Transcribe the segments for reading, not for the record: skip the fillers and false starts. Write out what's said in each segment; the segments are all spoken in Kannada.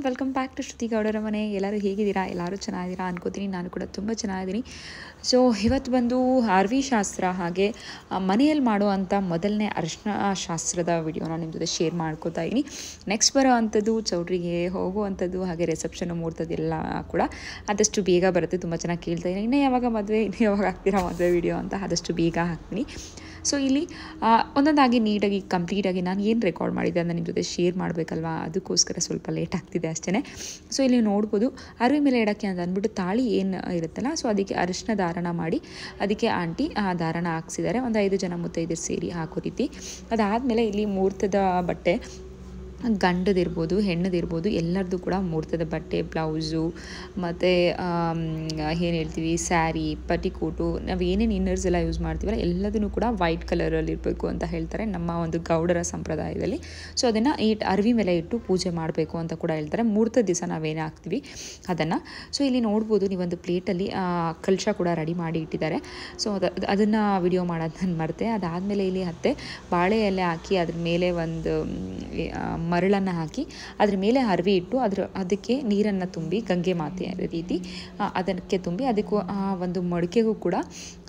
ವೆಲ್ಕಮ್ ಬ್ಯಾಕ್ ಟು ಶ್ರುತಿ ಗೌಡರ ಮನೆ. ಎಲ್ಲರೂ ಹೇಗಿದ್ದೀರಾ? ಎಲ್ಲರೂ ಚೆನ್ನಾಗಿದ್ದೀರಾ ಅನ್ಕೋತೀನಿ. ನಾನು ಕೂಡ ತುಂಬ ಚೆನ್ನಾಗಿದ್ದೀನಿ. ಸೊ ಇವತ್ತು ಬಂದು ಅರ್ವಿ ಶಾಸ್ತ್ರ ಹಾಗೆ ಮನೆಯಲ್ಲಿ ಮಾಡುವಂಥ ಮೊದಲನೇ ಅರಿಶಿನ ಶಾಸ್ತ್ರದ ವಿಡಿಯೋನ ನಿಮ್ಮ ಜೊತೆ ಶೇರ್ ಮಾಡ್ಕೋತಾ ಇದ್ದೀನಿ. ನೆಕ್ಸ್ಟ್ ಬರೋ ಅಂಥದ್ದು ಚೌಟ್ರಿಗೆ ಹೋಗುವಂಥದ್ದು ಹಾಗೆ ರಿಸೆಪ್ಷನ್ ಮುಹೂರ್ತದೆಲ್ಲ ಕೂಡ ಆದಷ್ಟು ಬೇಗ ಬರುತ್ತೆ. ತುಂಬ ಚೆನ್ನಾಗಿ ಕೇಳ್ತಾ ಇದ್ದೀನಿ, ಇನ್ನೂ ಯಾವಾಗ ಮದುವೆ, ಇನ್ನೂ ಯಾವಾಗ ಹಾಕ್ತೀರಾ ಮದುವೆ ವಿಡಿಯೋ ಅಂತ. ಆದಷ್ಟು ಬೇಗ ಹಾಕ್ತೀನಿ. ಸೊ ಇಲ್ಲಿ ಒಂದೊಂದಾಗಿ ನೀಟಾಗಿ ಕಂಪ್ಲೀಟಾಗಿ ನಾನು ಏನು ರೆಕಾರ್ಡ್ ಮಾಡಿದ್ದೆ ಅದನ್ನು ನಿಮ್ಮ ಜೊತೆ ಶೇರ್ ಮಾಡಬೇಕಲ್ವಾ, ಅದಕ್ಕೋಸ್ಕರ ಸ್ವಲ್ಪ ಲೇಟ್ ಆಗ್ತಿದೆ ಅಷ್ಟೇ. ಸೊ ಇಲ್ಲಿ ನೋಡ್ಬೋದು ಅರಿವಿ ಮೇಲೆ ಇಡೋಕ್ಕೆ ಅಂತ ಅಂದ್ಬಿಟ್ಟು ತಾಳಿ ಏನು ಇರುತ್ತಲ್ಲ, ಸೊ ಅದಕ್ಕೆ ಅರಿಶಿನ ಧಾರಣ ಮಾಡಿ ಅದಕ್ಕೆ ಆಂಟಿ ಧಾರಣ ಹಾಕ್ಸಿದ್ದಾರೆ. ಒಂದು 5 ಜನ ಮುತ್ತೈದೆಯರು ಸೇರಿ ಹಾಕೋ ರೀತಿ. ಅದಾದಮೇಲೆ ಇಲ್ಲಿ ಮುಹೂರ್ತದ ಬಟ್ಟೆ ಗಂಡದಿರ್ಬೋದು ಹೆಣ್ಣದಿರ್ಬೋದು ಎಲ್ಲರದ್ದು ಕೂಡ ಮುಹೂರ್ತದ ಬಟ್ಟೆ, ಬ್ಲೌಸು ಮತ್ತು ಏನು ಹೇಳ್ತೀವಿ ಸ್ಯಾರಿ, ಪಟಿಕೋಟು, ನಾವು ಏನೇನು ಇನ್ನರ್ಸ್ ಎಲ್ಲ ಯೂಸ್ ಮಾಡ್ತೀವಲ್ಲ ಎಲ್ಲದನ್ನು ಕೂಡ ವೈಟ್ ಕಲರಲ್ಲಿ ಇರಬೇಕು ಅಂತ ಹೇಳ್ತಾರೆ ನಮ್ಮ ಒಂದು ಗೌಡರ ಸಂಪ್ರದಾಯದಲ್ಲಿ. ಸೊ ಅದನ್ನು ಅರಿವಿ ಮೇಲೆ ಇಟ್ಟು ಪೂಜೆ ಮಾಡಬೇಕು ಅಂತ ಕೂಡ ಹೇಳ್ತಾರೆ. ಮುಹೂರ್ತದ ದಿವಸ ನಾವೇನೇ ಹಾಕ್ತೀವಿ ಅದನ್ನು. ಸೊ ಇಲ್ಲಿ ನೋಡ್ಬೋದು ನೀವೊಂದು ಪ್ಲೇಟಲ್ಲಿ ಕಲಶ ಕೂಡ ರೆಡಿ ಮಾಡಿ ಇಟ್ಟಿದ್ದಾರೆ. ಸೊ ಅದನ್ನು ವಿಡಿಯೋ ಮಾಡೋದು ನಾನು ಮರೆತೆ. ಅದಾದಮೇಲೆ ಇಲ್ಲಿ ಬಾಳೆ ಎಲೆ ಹಾಕಿ ಅದ್ರ ಮೇಲೆ ಒಂದು ಮರಳನ್ನು ಹಾಕಿ ಅದ್ರ ಮೇಲೆ ಅರಿವಿ ಇಟ್ಟು ಅದಕ್ಕೆ ನೀರನ್ನು ತುಂಬಿ ಗಂಗೆ ಮಾತೆ ರೀತಿ ಅದಕ್ಕೆ ತುಂಬಿ ಅದಕ್ಕೂ ಒಂದು ಮಡಿಕೆಗೂ ಕೂಡ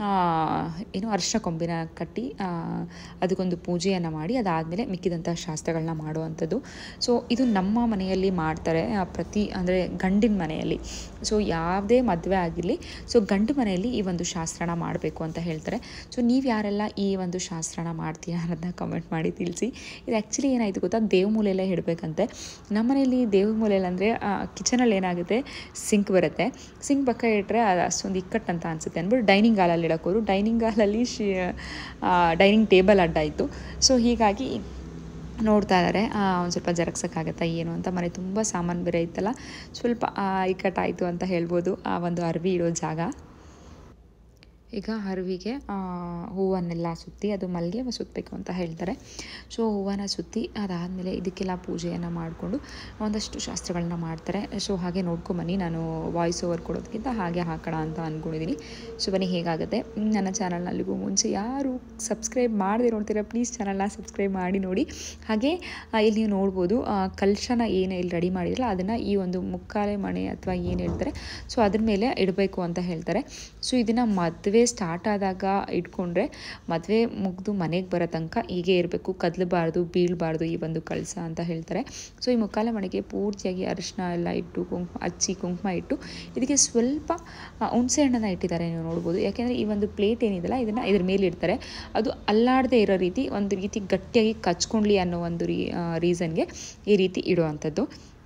ಅರಿಶಿನ ಕೊಂಬಿನ ಕಟ್ಟಿ ಅದಕ್ಕೊಂದು ಪೂಜೆಯನ್ನು ಮಾಡಿ ಅದಾದಮೇಲೆ ಮಿಕ್ಕಿದಂಥ ಶಾಸ್ತ್ರಗಳನ್ನ ಮಾಡುವಂಥದ್ದು. ಸೊ ಇದು ನಮ್ಮ ಮನೆಯಲ್ಲಿ ಮಾಡ್ತಾರೆ ಅಂದರೆ ಗಂಡಿನ ಮನೆಯಲ್ಲಿ. ಸೊ ಯಾವುದೇ ಮದುವೆ ಆಗಿರಲಿ, ಸೊ ಗಂಡು ಮನೆಯಲ್ಲಿ ಈ ಒಂದು ಶಾಸ್ತ್ರನ ಮಾಡಬೇಕು ಅಂತ ಹೇಳ್ತಾರೆ. ಸೊ ನೀವು ಯಾರೆಲ್ಲ ಈ ಒಂದು ಶಾಸ್ತ್ರನ ಮಾಡ್ತೀರಾ ಅನ್ನೋದನ್ನ ಕಮೆಂಟ್ ಮಾಡಿ ತಿಳಿಸಿ. ಇದು ಆ್ಯಕ್ಚುಲಿ ಏನಾಯಿತು ಗೊತ್ತಾ, ದೇವಮೂಲೆಯಲ್ಲೇ ಇಡಬೇಕಂತೆ. ನಮ್ಮನೇಲಿ ದೇವಮೂಲೆಯಲ್ಲಿ ಅಂದರೆ ಕಿಚನಲ್ಲಿ ಏನಾಗುತ್ತೆ, ಸಿಂಕ್ ಬರುತ್ತೆ. ಸಿಂಕ್ ಪಕ್ಕ ಇಟ್ಟರೆ ಅದು ಅಷ್ಟೊಂದು ಇಕ್ಕಟ್ಟು ಅಂತ ಅನಿಸುತ್ತೆ ಅಂದ್ಬಿಟ್ಟು ಡೈನಿಂಗ್ ಹಾಲಲ್ಲಿ ಇಡೋಕೋರು. ಡೈನಿಂಗ್ ಹಾಲಲ್ಲಿ ಡೈನಿಂಗ್ ಟೇಬಲ್ ಅಡ್ಡಾಯಿತು. ಸೊ ಹೀಗಾಗಿ ನೋಡ್ತಾ ಇದ್ದಾರೆ ಒಂದು ಸ್ವಲ್ಪ ಜರಗ್ಸೋಕ್ಕಾಗತ್ತಾ ಏನು ಅಂತ. ಮನೆ ತುಂಬ ಸಾಮಾನು ಬೇರೆ ಇತ್ತಲ್ಲ, ಸ್ವಲ್ಪ ಇಕ್ಕಟ್ಟಾಯಿತು ಅಂತ ಹೇಳ್ಬೋದು ಆ ಒಂದು ಅರಿವಿ ಇಡೋ ಜಾಗ. ಈಗ ಅರಿವಿಗೆ ಹೂವನ್ನೆಲ್ಲ ಸುತ್ತಿ, ಅದು ಮಲ್ಲಿಗೆ ಸುತ್ತಬೇಕು ಅಂತ ಹೇಳ್ತಾರೆ. ಸೊ ಹೂವನ್ನ ಸುತ್ತಿ ಅದಾದಮೇಲೆ ಇದಕ್ಕೆಲ್ಲ ಪೂಜೆಯನ್ನು ಮಾಡಿಕೊಂಡು ಒಂದಷ್ಟು ಶಾಸ್ತ್ರಗಳನ್ನ ಮಾಡ್ತಾರೆ. ಸೊ ಹಾಗೆ ನೋಡ್ಕೊಂಬನ್ನಿ, ನಾನು ವಾಯ್ಸ್ ಓವರ್ ಕೊಡೋದಕ್ಕಿಂತ ಹಾಗೆ ಹಾಕೋಣ ಅಂತ ಅಂದ್ಕೊಂಡಿದ್ದೀನಿ. ಸೊ ಬನ್ನಿ ಹೇಗಾಗುತ್ತೆ. ನನ್ನ ಚಾನಲ್ನಲ್ಲಿಗೂ ಮುಂಚೆ ಯಾರು ಸಬ್ಸ್ಕ್ರೈಬ್ ಮಾಡದೆ ನೋಡ್ತೀರಾ ಪ್ಲೀಸ್ ಚಾನಲ್ನ ಸಬ್ಸ್ಕ್ರೈಬ್ ಮಾಡಿ ನೋಡಿ. ಹಾಗೆ ಇಲ್ಲಿ ನೀವು ನೋಡ್ಬೋದು ಕಲಶನ ಏನು ಇಲ್ಲಿ ರೆಡಿ ಮಾಡಿದ್ರಲ್ಲ ಅದನ್ನು ಈ ಒಂದು ಮುಕ್ಕಾಲೆ ಮಣೆ ಅಥವಾ ಏನು ಹೇಳ್ತಾರೆ, ಸೊ ಅದ್ರ ಮೇಲೆ ಇಡಬೇಕು ಅಂತ ಹೇಳ್ತಾರೆ. ಸೊ ಇದನ್ನು ಮದುವೆ ಸ್ಟಾರ್ಟ್ ಆದಾಗ ಇಟ್ಕೊಂಡ್ರೆ ಮದುವೆ ಮುಗಿದು ಮನೆಗೆ ಬರೋ ತನಕ ಹೀಗೆ ಇರಬೇಕು, ಕದಲಬಾರ್ದು, ಬೀಳಬಾರ್ದು ಈ ಒಂದು ಕಳಸ ಅಂತ ಹೇಳ್ತಾರೆ. ಸೊ ಈ ಮುಕ್ಕಾಲೆ ಮನೆಗೆ ಪೂರ್ತಿಯಾಗಿ ಅರಿಶಿನ ಎಲ್ಲ ಇಟ್ಟು ಕುಂಕುಮ ಇಟ್ಟು ಇದಕ್ಕೆ ಸ್ವಲ್ಪ ಹುಣಸೆ ಹಣ್ಣನ್ನು ಇಟ್ಟಿದ್ದಾರೆ ನೀವು ನೋಡ್ಬೋದು. ಯಾಕೆಂದರೆ ಈ ಒಂದು ಪ್ಲೇಟ್ ಏನಿದೆಯಲ್ಲ ಇದನ್ನು ಇದ್ರ ಮೇಲೆ ಇಡ್ತಾರೆ, ಅದು ಅಲ್ಲಾಡದೆ ಇರೋ ರೀತಿ ಒಂದು ರೀತಿ ಗಟ್ಟಿಯಾಗಿ ಕಚ್ಕೊಂಡ್ಲಿ ಅನ್ನೋ ಒಂದು ರೀಸನ್ಗೆ ಈ ರೀತಿ ಇಡುವಂಥದ್ದು.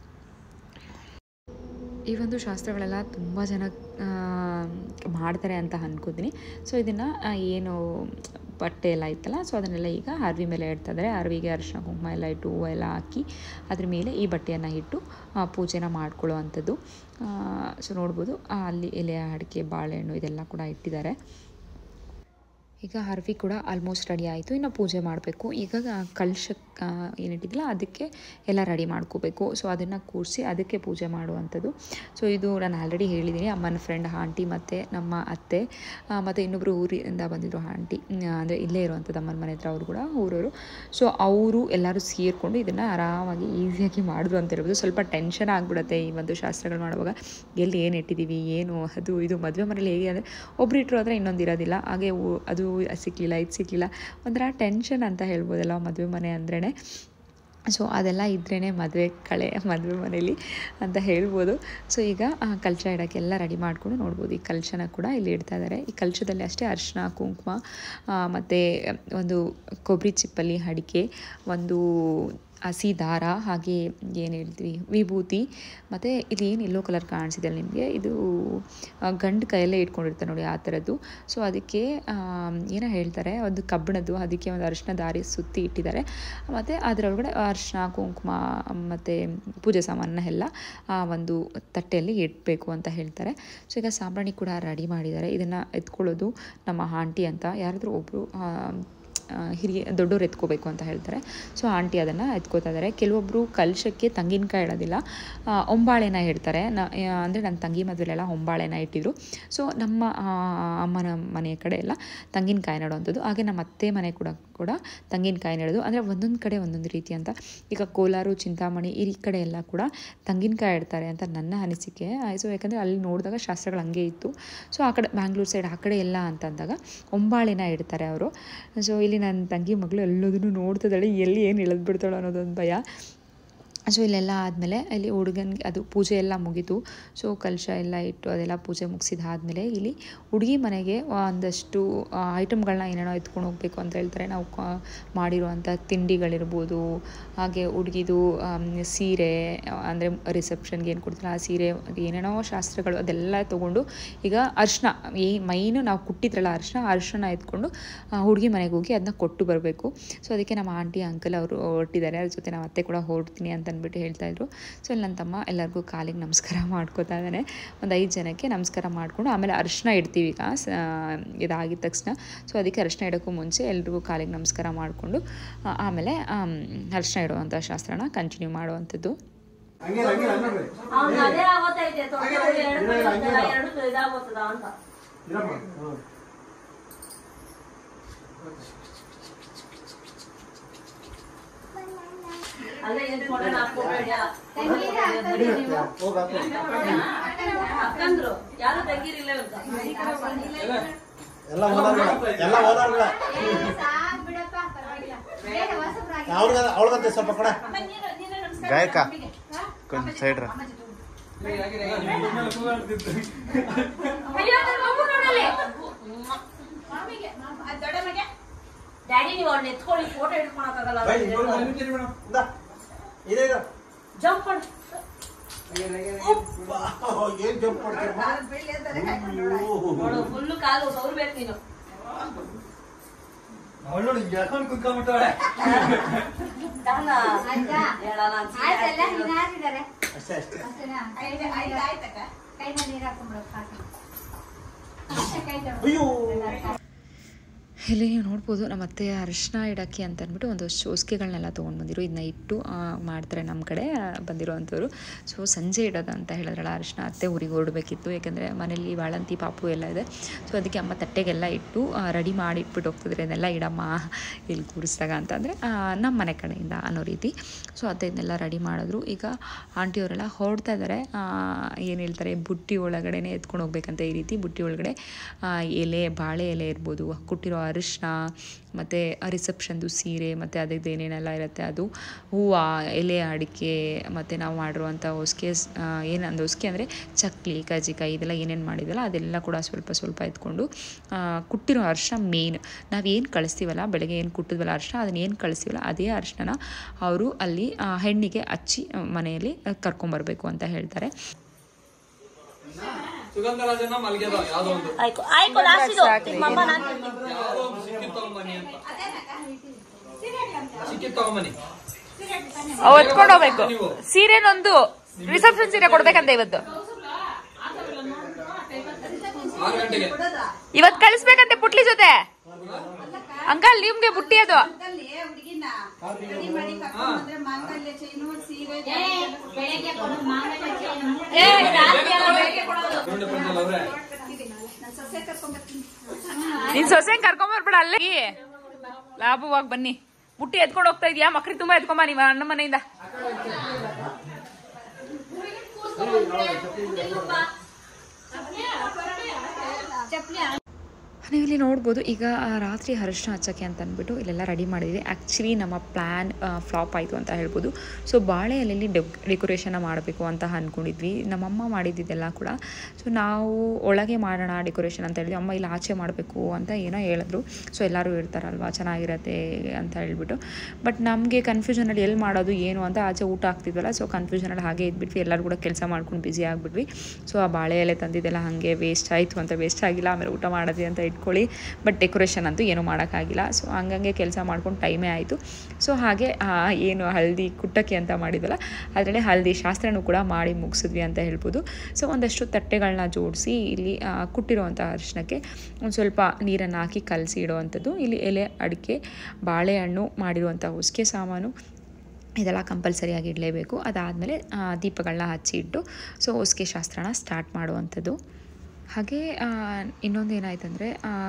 ಈ ಒಂದು ಶಾಸ್ತ್ರಗಳೆಲ್ಲ ತುಂಬ ಜನ ಮಾಡ್ತಾರೆ ಅಂತ ಅಂದ್ಕೋತೀನಿ. ಸೊ ಇದನ್ನು ಏನು ಬಟ್ಟೆ ಎಲ್ಲ ಇತ್ತಲ್ಲ, ಸೊ ಅದನ್ನೆಲ್ಲ ಈಗ ಅರಿವಿ ಮೇಲೆ ಇಡ್ತಾ ಇದ್ದಾರೆ. ಅರಿವಿಗೆ ಅರಿಶಿನ ಕುಂಕುಮ ಎಲ್ಲ ಇಟ್ಟು ಹೂವು ಎಲ್ಲ ಹಾಕಿ ಅದ್ರ ಮೇಲೆ ಈ ಬಟ್ಟೆಯನ್ನು ಇಟ್ಟು ಪೂಜೆನ ಮಾಡ್ಕೊಳ್ಳೋ ಅಂಥದ್ದು. ಸೊ ನೋಡ್ಬೋದು ಅಲ್ಲಿ ಎಲೆ, ಅಡಿಕೆ, ಬಾಳೆಹಣ್ಣು ಇದೆಲ್ಲ ಕೂಡ ಇಟ್ಟಿದ್ದಾರೆ. ಈಗ ಅರಿವಿ ಕೂಡ ಆಲ್ಮೋಸ್ಟ್ ರೆಡಿ ಆಯಿತು, ಇನ್ನು ಪೂಜೆ ಮಾಡಬೇಕು. ಈಗ ಕಲಶ ಏನಿಟ್ಟಿದ್ದಿಲ್ಲ ಅದಕ್ಕೆ ಎಲ್ಲ ರೆಡಿ ಮಾಡ್ಕೋಬೇಕು. ಸೊ ಅದನ್ನು ಕೂರಿಸಿ ಅದಕ್ಕೆ ಪೂಜೆ ಮಾಡುವಂಥದ್ದು. ಸೊ ಇದು ನಾನು ಆಲ್ರೆಡಿ ಹೇಳಿದ್ದೀನಿ, ಅಮ್ಮನ ಫ್ರೆಂಡ್ ಆಂಟಿ ಮತ್ತು ನಮ್ಮ ಅತ್ತೆ ಮತ್ತು ಇನ್ನೊಬ್ಬರು ಊರಿಂದ ಬಂದಿದ್ರು ಆಂಟಿ, ಅಂದರೆ ಇಲ್ಲೇ ಇರುವಂಥದ್ದು ಅಮ್ಮನ ಮನೆ ಹತ್ರ, ಅವರು ಕೂಡ ಊರವರು. ಸೊ ಅವರು ಎಲ್ಲರೂ ಸೇರಿಕೊಂಡು ಇದನ್ನು ಆರಾಮಾಗಿ ಈಸಿಯಾಗಿ ಮಾಡಿದ್ರು ಅಂತ ಹೇಳ್ಬೋದು. ಸ್ವಲ್ಪ ಟೆನ್ಷನ್ ಆಗಿಬಿಡುತ್ತೆ ಈ ಒಂದು ಶಾಸ್ತ್ರಗಳು ಮಾಡುವಾಗ, ಎಲ್ಲಿ ಏನು ಇಟ್ಟಿದ್ದೀವಿ ಏನು ಅದು ಇದು. ಮದುವೆ ಮನೇಲಿ ಹೇಗೆ ಅಂದರೆ ಒಬ್ರು ಇಟ್ಟರು ಆದರೆ ಇನ್ನೊಂದು ಇರೋದಿಲ್ಲ, ಹಾಗೆ ಅದು ಸಿಕ್ಕಲಿಲ್ಲ ಇದು ಸಿಕ್ಕಲಿಲ್ಲ, ಒಂಥರ ಟೆನ್ಷನ್ ಅಂತ ಹೇಳ್ಬೋದಲ್ಲ ಮದುವೆ ಮನೆ ಅಂದ್ರೇ. ಸೊ ಅದೆಲ್ಲ ಇದ್ರೇ ಮದುವೆ ಮನೇಲಿ ಅಂತ ಹೇಳ್ಬೋದು. ಸೊ ಈಗ ಕಲಶ ಇಡೋಕ್ಕೆಲ್ಲ ರೆಡಿ ಮಾಡಿಕೊಂಡು ನೋಡ್ಬೋದು. ಈ ಕಲಶನ ಕೂಡ ಇಲ್ಲಿ ಇಡ್ತಾ ಇದ್ದಾರೆ. ಈ ಕಲಶದಲ್ಲಿ ಅಷ್ಟೇ ಅರಿಶಿನ ಕುಂಕುಮ ಮತ್ತು ಒಂದು ಕೊಬ್ಬರಿ ಚಿಪ್ಪಲ್ಲಿ ಅಡಿಕೆ, ಒಂದು ಹಸಿ ದಾರ, ಹಾಗೆ ಏನು ಹೇಳ್ತೀವಿ ವಿಭೂತಿ, ಮತ್ತು ಇದು ಏನು ಯೆಲ್ಲೋ ಕಲರ್ ಕಾಣಿಸಿದೆ ನಿಮಗೆ, ಇದು ಗಂಡು ಕೈಯಲ್ಲೇ ಇಟ್ಕೊಂಡಿರ್ತಾರೆ ನೋಡಿ ಆ ಥರದ್ದು. ಸೊ ಅದಕ್ಕೆ ಏನೋ ಹೇಳ್ತಾರೆ, ಒಂದು ಕಬ್ಬಿಣದ್ದು, ಅದಕ್ಕೆ ಒಂದು ಅರಿಶಿನ ದಾರಿ ಸುತ್ತಿ ಇಟ್ಟಿದ್ದಾರೆ. ಮತ್ತು ಅದರೊಳಗಡೆ ಅರಿಶಿನ ಕುಂಕುಮ ಮತ್ತು ಪೂಜೆ ಸಾಮಾನನ್ನ ಎಲ್ಲ ಒಂದು ತಟ್ಟೆಯಲ್ಲಿ ಇಡಬೇಕು ಅಂತ ಹೇಳ್ತಾರೆ. ಸೊ ಈಗ ಸಾಂಬ್ರಾಣಿ ಕೂಡ ರೆಡಿ ಮಾಡಿದ್ದಾರೆ. ಇದನ್ನು ಎತ್ಕೊಳ್ಳೋದು ನಮ್ಮ ಆಂಟಿ ಅಂತ, ಯಾರಾದರೂ ಒಬ್ಬರು ದೊಡ್ಡವ್ರು ಎತ್ಕೋಬೇಕು ಅಂತ ಹೇಳ್ತಾರೆ. ಸೊ ಆಂಟಿ ಅದನ್ನು ಎತ್ಕೋತಾ ಇದ್ದಾರೆ. ಕೆಲವೊಬ್ಬರು ಕಲಶಕ್ಕೆ ತೆಂಗಿನಕಾಯಿ ಇಡೋದಿಲ್ಲ, ಹೊಂಬಾಳೆನ ಇಡ್ತಾರೆ. ಅಂದರೆ ನನ್ನ ತಂಗಿ ಮದುವೆಲೆಲ್ಲ ಹೊಂಬಾಳೆನ ಇಟ್ಟಿದ್ರು. ಸೊ ನಮ್ಮ ಅಮ್ಮನ ಮನೆಯ ಕಡೆ ಎಲ್ಲ ತೆಂಗಿನಕಾಯಿ ನಡುವಂಥದ್ದು. ಹಾಗೆ ನಮ್ಮ ಅತ್ತೆ ಮನೆ ಕೂಡ ತೆಂಗಿನಕಾಯಿ ನೆಡೋದು. ಅಂದರೆ ಒಂದೊಂದು ಕಡೆ ಒಂದೊಂದು ರೀತಿ ಅಂತ. ಈಗ ಕೋಲಾರ, ಚಿಂತಾಮಣಿ ಈ ಕಡೆ ಎಲ್ಲ ಕೂಡ ತೆಂಗಿನಕಾಯಿ ಇಡ್ತಾರೆ ಅಂತ ನನ್ನ ಅನಿಸಿಕೆ. ಸೊ ಯಾಕಂದರೆ ಅಲ್ಲಿ ನೋಡಿದಾಗ ಶಾಸ್ತ್ರಗಳು ಹಂಗೆ ಇತ್ತು. ಸೊ ಆ ಕಡೆ ಬ್ಯಾಂಗ್ಳೂರು ಸೈಡ್ ಆ ಕಡೆ ಎಲ್ಲ ಅಂತಂದಾಗ ಒಂಬಾಳೆನ ಇಡ್ತಾರೆ ಅವರು. ಸೊ ಇಲ್ಲಿ ನನ್ನ ತಂಗಿ ಮಗಳು ಎಲ್ಲದನ್ನು ನೋಡ್ತಿದ್ದಾಳೆ, ಎಲ್ಲಿ ಏನು ಇಳಿದ್ಬಿಡ್ತಾಳೆ ಅನ್ನೋದೊಂದು ಭಯ. ಸೊ ಇಲ್ಲೆಲ್ಲ ಆದಮೇಲೆ ಇಲ್ಲಿ ಹುಡುಗನಿಗೆ ಅದು ಪೂಜೆ ಎಲ್ಲ ಮುಗೀತು. ಸೊ ಕಲಶ ಎಲ್ಲ ಇಟ್ಟು ಅದೆಲ್ಲ ಪೂಜೆ ಮುಗಿಸಿದಾದ್ಮೇಲೆ ಇಲ್ಲಿ ಹುಡುಗಿ ಮನೆಗೆ ಒಂದಷ್ಟು ಐಟಮ್ಗಳನ್ನ ಏನೇನೋ ಎತ್ಕೊಂಡು ಹೋಗಬೇಕು ಅಂತ ಹೇಳ್ತಾರೆ. ನಾವು ಮಾಡಿರುವಂಥ ತಿಂಡಿಗಳಿರ್ಬೋದು, ಹಾಗೆ ಹುಡುಗಿದು ಸೀರೆ, ಅಂದರೆ ರಿಸೆಪ್ಷನ್ಗೆ ಏನು ಕೊಡ್ತಾರೆ ಆ ಸೀರೆ, ಏನೇನೋ ಶಾಸ್ತ್ರಗಳು ಅದೆಲ್ಲ ತೊಗೊಂಡು ಈಗ ಅರಿಶಿನ ಮೈನು ನಾವು ಕುಟ್ಟಿದ್ರಲ್ಲ ಅರಿಶಿನ ಎತ್ಕೊಂಡು ಹುಡುಗಿ ಮನೆಗೆ ಹೋಗಿ ಅದನ್ನ ಕೊಟ್ಟು ಬರಬೇಕು. ಸೊ ಅದಕ್ಕೆ ನಮ್ಮ ಆಂಟಿ ಅಂಕಲ್ ಅವರು ಹೊರಟಿದ್ದಾರೆ, ಅದ್ರ ಜೊತೆ ನಮ್ಮ ಅತ್ತೆ ಕೂಡ ಹೊರಡ್ತೀನಿ ಅಂತ ಅಂದ್ಬಿಟ್ಟು ಹೇಳ್ತಾಯಿದ್ರು. ಸೊ ಇಲ್ಲಿ ನನ್ನ ತಮ್ಮ ಎಲ್ಲರಿಗೂ ಕಾಲಿಗೆ ನಮಸ್ಕಾರ ಮಾಡ್ಕೋತಾ ಇದ್ದಾನೆ. ಒಂದು 5 ಜನಕ್ಕೆ ನಮಸ್ಕಾರ ಮಾಡಿಕೊಂಡು ಆಮೇಲೆ ಅರಿಶಿನ ಇಡ್ತೀವಿ ಈಗ ಇದಾಗಿದ ತಕ್ಷಣ. ಸೊ ಅದಕ್ಕೆ ಅರಿಶಿನ ಇಡೋಕ್ಕೂ ಮುಂಚೆ ಎಲ್ರಿಗೂ ಕಾಲಿಗೆ ನಮಸ್ಕಾರ ಮಾಡಿಕೊಂಡು ಆಮೇಲೆ ಅರಿಶಿನ ಇಡುವಂಥ ಶಾಸ್ತ್ರನ ಕಂಟಿನ್ಯೂ ಮಾಡುವಂಥದ್ದು. ಗಾಯಕ కొంచెం సైడ్ రా. ಡ್ಯಾಡಿ ನೀವು ಅವ್ರನ್ನ ಎತ್ಕೊಳ್ಳಿ, ಫೋಟೋ ಹಿಡ್ಕೊಳಕ್ಕಾಗಲ್ಲ. ಜಂಪ್ ಮಾಡಿ ಫುಲ್ಲು ಕಾಲು ಸೌರ್ಬೇಕು ನೀನು. ಇಲ್ಲಿ ನೀವು ನೋಡ್ಬೋದು ನಮ್ಮ ಅತ್ತೆ ಅರಿಶಿನ ಇಡೋಕ್ಕೆ ಅಂತ ಅಂದ್ಬಿಟ್ಟು ಒಂದಷ್ಟು ಹೊಸ್ಕೆಗಳನ್ನೆಲ್ಲ ತೊಗೊಂಡು ಬಂದಿರು. ಇದನ್ನ ಇಟ್ಟು ಮಾಡ್ತಾರೆ ನಮ್ಮ ಕಡೆ ಬಂದಿರೋವಂಥವ್ರು. ಸೊ ಸಂಜೆ ಇಡೋದು ಅಂತ ಹೇಳಿದ್ರಲ್ಲ ಅರಿಶಿನ, ಅತ್ತೆ ಊರಿಗೆ ಹೊರಡಬೇಕಿತ್ತು, ಯಾಕೆಂದರೆ ಮನೇಲಿ ಬಾಳಂತಿ ಪಾಪು ಎಲ್ಲ ಇದೆ. ಸೊ ಅದಕ್ಕೆ ಅಮ್ಮ ತಟ್ಟೆಗೆಲ್ಲ ಇಟ್ಟು ರೆಡಿ ಮಾಡಿ ಇಟ್ಬಿಟ್ಟು ಹೋಗ್ತಿದ್ರೆ, ಇದನ್ನೆಲ್ಲ ಇಡಮ್ಮ ಇಲ್ಲಿ ಕೂರಿಸಿದಾಗ ಅಂತಂದರೆ ನಮ್ಮ ಮನೆ ಕಡೆಯಿಂದ ಅನ್ನೋ ರೀತಿ. ಸೊ ಅತ್ತೆ ಇದನ್ನೆಲ್ಲ ರೆಡಿ ಮಾಡಿದ್ರು. ಈಗ ಆಂಟಿಯವರೆಲ್ಲ ಹೊರಡ್ತಾ ಇದ್ದಾರೆ. ಏನು ಹೇಳ್ತಾರೆ, ಬುಟ್ಟಿ ಒಳಗಡೆನೇ ಎತ್ಕೊಂಡು ಹೋಗ್ಬೇಕಂತ. ಈ ರೀತಿ ಬುಟ್ಟಿ ಒಳಗಡೆ ಎಲೆ, ಬಾಳೆ ಎಲೆ ಇರ್ಬೋದು, ಕುಟ್ಟಿರೋ ಅರಿಶಿನ, ಮತ್ತು ರಿಸೆಪ್ಷನ್ದು ಸೀರೆ, ಮತ್ತು ಅದಕ್ಕೆ ಏನೇನೆಲ್ಲ ಇರುತ್ತೆ ಅದು, ಹೂವು, ಎಲೆ, ಅಡಿಕೆ, ಮತ್ತು ನಾವು ಮಾಡಿರುವಂಥ ಹೊಸ್ಕೆ, ಏನಂದು ಹೊಸ್ಕೆ ಅಂದರೆ ಚಕ್ಲಿ, ಕಜ್ಜಿಕಾಯಿ ಇದೆಲ್ಲ ಏನೇನು ಮಾಡಿದ್ವಲ್ಲ ಅದೆಲ್ಲ ಕೂಡ ಸ್ವಲ್ಪ ಸ್ವಲ್ಪ ಎತ್ಕೊಂಡು ಕುಟ್ಟಿರೋ ಅರಿಶಿನ ಮೇನ್. ನಾವೇನು ಕಳಿಸ್ತೀವಲ್ಲ, ಬೆಳಗ್ಗೆ ಏನು ಕುಟ್ಟಿದ್ವಲ್ಲ ಅರಿಶಿನ, ಅದನ್ನ ಏನು ಕಳಿಸ್ತೀವಲ್ಲ ಅದೇ ಅರಿಶಿನ ಅವರು ಅಲ್ಲಿ ಹೆಣ್ಣಿಗೆ ಹಚ್ಚಿ ಮನೆಯಲ್ಲಿ ಕರ್ಕೊಂಬರ್ಬೇಕು ಅಂತ ಹೇಳ್ತಾರೆ. ಸುಗಂಧರಾಜನ ಮಲ್ಗೆದ ಯಾವ್ದೋ ಒಂದು ಆಯ್ತು ಲಾಸ್ಟಿದು ಮಮ್ಮ ನಾನು ಯಾವ್ದೋ ಒಂದು ಸಿಕ್ಕಿತ್ತು ತಗೊಂಬನಿ ಅಂತ ಸಿಕ್ಕಿತ್ತು ತಗೊಂಬನಿ ಎತ್ಕೊಂಡು ಹೋಗ್ಬೇಕು. ಸೀರೆನೊಂದು ರಿಸೆಪ್ಷನ್ ಸೀರೆ ಕೊಡ್ಬೇಕಂತ ಇವತ್ತು 6 ಗಂಟೆಗೆ ಇವತ್ತು ಕಳಿಸ್ಬೇಕಂತೆ ಪುಟ್ಲಿ ಜೊತೆ. ಅಂಕಲ್ ನಿಮ್ಗೆ ಬುಟ್ಟಿ ಅದು ನಿನ್ ಸೊಸೆ ಕರ್ಕೊಂಬರ್ಬೇಡ, ಅಲ್ಲಿ ಲಾಭವಾಗಿ ಬನ್ನಿ. ಬುಟ್ಟಿ ಎತ್ಕೊಂಡು ಹೋಗ್ತಾ ಇದೀಯಾ? ಮಕ್ಳಿಗೆ ತುಂಬಾ ಎತ್ಕೊಂಬ ನೀವ ಅಣ್ಣ ಮನೆಯಿಂದ. ನೀವಿಲ್ಲಿ ನೋಡ್ಬೋದು ಈಗ ರಾತ್ರಿ ಅರಿಶಿನ ಹಚ್ಚೋಕ್ಕೆ ಅಂತ ಅಂದ್ಬಿಟ್ಟು ಇಲ್ಲೆಲ್ಲ ರೆಡಿ ಮಾಡಿದ್ವಿ. ಆ್ಯಕ್ಚುಲಿ ನಮ್ಮ ಪ್ಲ್ಯಾನ್ ಫ್ಲಾಪ್ ಆಯಿತು ಅಂತ ಹೇಳ್ಬೋದು. ಸೊ ಬಾಳೆ ಎಲೆಯಲ್ಲಿ ಡೆಕೋರೇಷನ್ನ ಮಾಡಬೇಕು ಅಂತ ಅಂದ್ಕೊಂಡಿದ್ವಿ. ನಮ್ಮಮ್ಮ ಮಾಡಿದ್ದಿದ್ದೆಲ್ಲ ಕೂಡ. ಸೊ ನಾವು ಒಳಗೆ ಮಾಡೋಣ ಡೆಕೋರೇಷನ್ ಅಂತ ಹೇಳಿದ್ವಿ. ಅಮ್ಮ ಇಲ್ಲಿ ಆಚೆ ಮಾಡಬೇಕು ಅಂತ ಏನೋ ಹೇಳಿದ್ರು. ಸೊ ಎಲ್ಲರೂ ಇರ್ತಾರಲ್ವ, ಚೆನ್ನಾಗಿರತ್ತೆ ಅಂತ ಹೇಳ್ಬಿಟ್ಟು. ಬಟ್ ನಮಗೆ ಕನ್ಫ್ಯೂಷನಲ್ಲಿ ಎಲ್ಲಿ ಮಾಡೋದು ಏನು ಅಂತ, ಆಚೆ ಊಟ ಆಗ್ತಿದ್ವಲ್ಲ, ಸೊ ಕನ್ಫ್ಯೂಷನಲ್ಲಿ ಹಾಗೆ ಇದ್ಬಿಟ್ವಿ. ಎಲ್ಲರೂ ಕೂಡ ಕೆಲಸ ಮಾಡ್ಕೊಂಡು ಬ್ಯುಸಿ ಆಗಿಬಿಟ್ವಿ. ಸೊ ಆ ಬಾಳೆ ಎಲೆ ತಂದಿದ್ದೆಲ್ಲ ಹಾಗೆ ವೇಸ್ಟ್ ಆಯಿತು ಅಂತ. ವೇಸ್ಟ್ ಆಗಿಲ್ಲ, ಆಮೇಲೆ ಊಟ ಮಾಡೋದು ಅಂತ ಇಟ್ಕೊಳ್ಳಿ. ಬಟ್ ಡೆಕೋರೇಷನ್ ಅಂತೂ ಏನೂ ಮಾಡೋಕ್ಕಾಗಿಲ್ಲ. ಸೊ ಹಂಗಂಗೆ ಕೆಲಸ ಮಾಡ್ಕೊಂಡು ಟೈಮೇ ಆಯಿತು. ಸೊ ಹಾಗೆ ಏನು ಹಳದಿ ಕುಟ್ಟಕ್ಕೆ ಅಂತ ಮಾಡಿದ್ವಲ್ಲ ಅದರಲ್ಲಿ ಹಳದಿ ಶಾಸ್ತ್ರನೂ ಕೂಡ ಮಾಡಿ ಮುಗಿಸಿದ್ವಿ ಅಂತ ಹೇಳ್ಬೋದು. ಸೊ ಒಂದಷ್ಟು ತಟ್ಟೆಗಳನ್ನ ಜೋಡಿಸಿ ಇಲ್ಲಿ ಕುಟ್ಟಿರೋವಂಥ ಅರಿಶಿನಕ್ಕೆ ಒಂದು ಸ್ವಲ್ಪ ನೀರನ್ನು ಹಾಕಿ ಕಲಸಿ ಇಡುವಂಥದ್ದು. ಇಲ್ಲಿ ಎಲೆ, ಅಡಿಕೆ, ಬಾಳೆಹಣ್ಣು, ಮಾಡಿರುವಂಥ ಹೊಸ್ಕೆ ಸಾಮಾನು ಇದೆಲ್ಲ ಕಂಪಲ್ಸರಿಯಾಗಿ ಇಡಲೇಬೇಕು. ಅದಾದಮೇಲೆ ದೀಪಗಳನ್ನ ಹಚ್ಚಿ ಇಟ್ಟು ಸೊ ಹೊಸ್ಕೆ ಶಾಸ್ತ್ರನ ಸ್ಟಾರ್ಟ್ ಮಾಡುವಂಥದ್ದು. ಹಾಗೆ ಇನ್ನೊಂದು ಏನಾಯ್ತಂದರೆ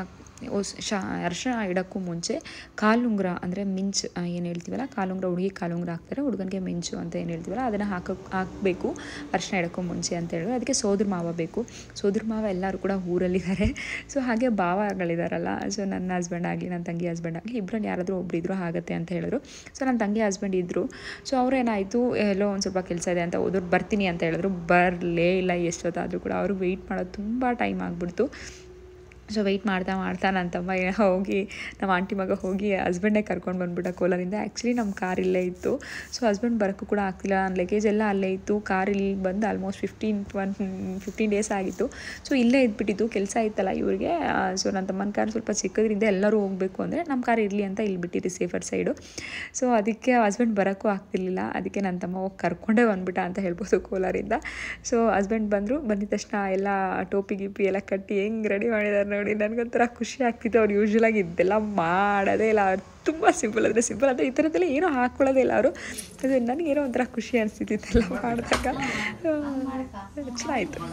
ಅರಿಶಿನ ಇಡೋಕ್ಕೂ ಮುಂಚೆ ಕಾಲುಂಗುರ ಅಂದರೆ ಮಿಂಚು ಏನು ಹೇಳ್ತೀವಲ್ಲ, ಕಾಲುಂಗುರ ಹುಡುಗಿ ಕಾಲುಂಗುರ ಹಾಕ್ತಾರೆ, ಹುಡುಗನಿಗೆ ಮಿಂಚು ಅಂತ ಏನು ಹೇಳ್ತೀವಲ್ಲ ಅದನ್ನು ಹಾಕಬೇಕು ಅರಿಶಿನ ಇಡೋಕ್ಕೂ ಮುಂಚೆ ಅಂತ ಹೇಳಿದ್ರು. ಅದಕ್ಕೆ ಸೋದ್ರ ಮಾವ ಬೇಕು. ಸೋದ್ರ ಮಾವ ಎಲ್ಲರೂ ಕೂಡ ಊರಲ್ಲಿದ್ದಾರೆ. ಸೊ ಹಾಗೆ ಭಾವಗಳಿದಾರಲ್ಲ, ಸೊ ನನ್ನ ಹಸ್ಬೆಂಡ್ ಆಗಲಿ ನನ್ನ ತಂಗಿ ಹಸ್ಬೆಂಡ್ ಆಗಲಿ ಇಬ್ಬರಲ್ಲಿ ಯಾರಾದರೂ ಒಬ್ರು ಇದ್ದರೂ ಆಗುತ್ತೆ ಅಂತ ಹೇಳಿದ್ರು. ಸೊ ನನ್ನ ತಂಗಿ ಹಸ್ಬೆಂಡ್ ಇದ್ದರು. ಸೊ ಅವ್ರೇನಾಯಿತು, ಎಲ್ಲೋ ಒಂದು ಸ್ವಲ್ಪ ಕೆಲಸ ಇದೆ ಅಂತ ಹೋದ್ರು, ಬರ್ತೀನಿ ಅಂತ ಹೇಳಿದ್ರು. ಬರಲೇ ಇಲ್ಲ. ಎಷ್ಟೊತ್ತಾದರೂ ಕೂಡ ಅವ್ರಿಗೆ ವೆಯ್ಟ್ ಮಾಡೋದು ತುಂಬ ಟೈಮ್ ಆಗಿಬಿಡ್ತು. ಸೊ ವೆಯ್ಟ್ ಮಾಡ್ತಾ ನನ್ನ ತಮ್ಮ ಹೋಗಿ ನಮ್ಮ ಆಂಟಿ ಮಗ ಹೋಗಿ ಹಸ್ಬೆಂಡೇ ಕರ್ಕೊಂಡು ಬಂದುಬಿಟ್ಟ ಕೋಲಾರಿಂದ. ಆ್ಯಕ್ಚುಲಿ ನಮ್ಮ ಕಾರ್ ಇಲ್ಲೇ ಇತ್ತು. ಸೊ ಹಸ್ಬೆಂಡ್ ಬರೋಕ್ಕೂ ಕೂಡ ಆಗ್ತಿಲ್ಲ. ನನ್ನ ಲಗೇಜ್ ಎಲ್ಲ ಅಲ್ಲೇ ಇತ್ತು. ಕಾರ್ ಇಲ್ಲಿ ಬಂದು ಆಲ್ಮೋಸ್ಟ್ 15 ಡೇಸ್ ಆಗಿತ್ತು. ಸೊ ಇಲ್ಲೇ ಇದ್ಬಿಟ್ಟಿತ್ತು, ಕೆಲಸ ಇತ್ತಲ್ಲ ಇವ್ರಿಗೆ. ಸೊ ನನ್ನ ತಮ್ಮನ ಕಾರ್ ಸ್ವಲ್ಪ ಚಿಕ್ಕದ್ರಿಂದ ಎಲ್ಲರೂ ಹೋಗಬೇಕು ಅಂದರೆ ನಮ್ಮ ಕಾರ್ ಇರಲಿ ಅಂತ ಇಲ್ಲಿ ಬಿಟ್ಟಿರಿ ಸೇಫರ್ ಸೈಡು. ಸೊ ಅದಕ್ಕೆ ಹಸ್ಬೆಂಡ್ ಬರೋಕ್ಕೂ ಆಗ್ತಿರ್ಲಿಲ್ಲ. ಅದಕ್ಕೆ ನನ್ನ ತಮ್ಮ ಹೋಗಿ ಕರ್ಕೊಂಡೇ ಬಂದುಬಿಟ್ಟ ಅಂತ ಹೇಳ್ಬೋದು ಕೋಲಾರಿಂದ. ಸೊ ಹಸ್ಬೆಂಡ್ ಬಂದಿದ ತಕ್ಷಣ ಎಲ್ಲ ಟೋಪಿ ಗಿಪಿ ಎಲ್ಲ ಕಟ್ಟಿ ಹೆಂಗೆ ರೆಡಿ ಮಾಡಿದ್ದಾರೆ ನೋಡಿ. ನನಗೊಂಥರ ಖುಷಿ ಆಗ್ತಿತ್ತು. ಅವ್ರು ಯೂಶ್ವಲಾಗಿ ಇದೆಲ್ಲ ಮಾಡೋದೇ ಇಲ್ಲ. ಅವ್ರು ತುಂಬ ಸಿಂಪಲ್ ಅಂದರೆ ಈ ಥರದ್ದೆಲ್ಲ ಏನೋ ಹಾಕ್ಕೊಳ್ಳೋದೇ ಇಲ್ಲ ಅವರು. ಅದು ನನಗೇನೋ ಒಂಥರ ಖುಷಿ ಅನಿಸ್ತಿದ್ದೆಲ್ಲ ಮಾಡಿದಾಗ. ಚೆನ್ನಾಯಿತು.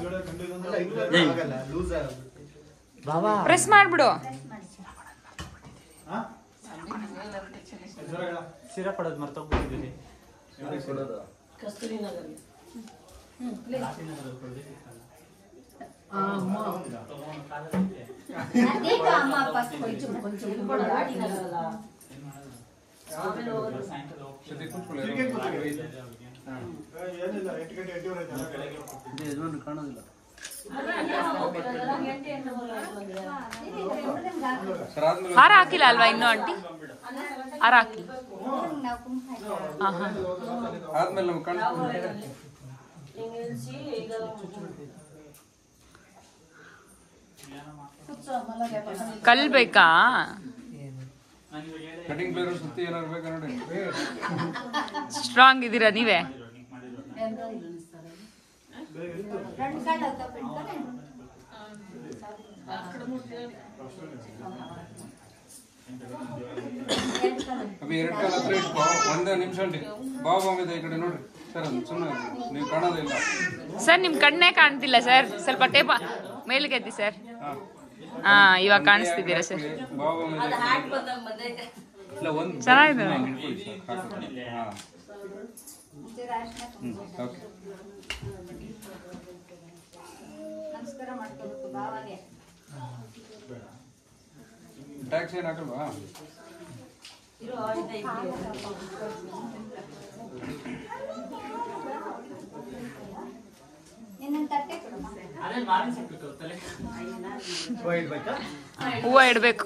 ಪ್ರೆಸ್ ಮಾಡಿಬಿಡು. ಸೀರೆ ಕೊಡೋದು ಮರ್ತೋಗ್ಬಿಟ್ಟಿದ್ದೀನಿ. ಕಾಣೋದಿಲ್ಲ. ಹಾರ ಹಾಕಿಲ್ಲ ಅಲ್ವಾ ಇನ್ನೂ ಆಂಟಿ? ಹಾರ ಹಾಕಿ ಆದ್ಮೇಲೆ ನಮ್ಗೆ ಕಲ್ ಬೇಕಾ? ಕಟಿಂಗ್ ಪ್ಲೇಯರ್ ಸುತ್ತಿ ಏನಾದ್ರು ಬೇಕಾ ನೋಡಿ. ಸ್ಟ್ರಾಂಗ್ ಇದ್ದೀರಾ ನೀವೇ? ಅಭಿ 2 ಕಾಲ ಹತ್ರ ಇಟ್ಕೋ. ಒಂದೇ ನಿಮಿಷ ಅಂಟಿ ಬಾಬಾ ಇದೆ ಈ ಕಡೆ ನೋಡ್ರಿ ಸರ್. ಅದು ಸುಮ್ಮನೆ ನೀವು ಕಾಣೋದಿಲ್ಲ ಸರ್. ನಿಮ್ಮ ಕಣ್ಣೇ ಕಾಣ್ತಿಲ್ಲ ಸರ್. ಸ್ವಲ್ಪ ಟೇಪ ಮೇಲ್ಗೆ ಎತ್ತಿ ಸರ್. ಹಾ ಇವಾಗ ಕಾಣಿಸ್ತಿದ್ದೀರಾ ಸರ್. ಬಾಬಾ ಇಲ್ಲ ಒಂದು ಚೆನ್ನಾಗಿದೆ. ಓಕೆ ಟ್ಯಾಕ್ಸ್ ಏನು ಹಾಕಲ್ವಾ? ಹೂವ ಇಡ್ಬೇಕು.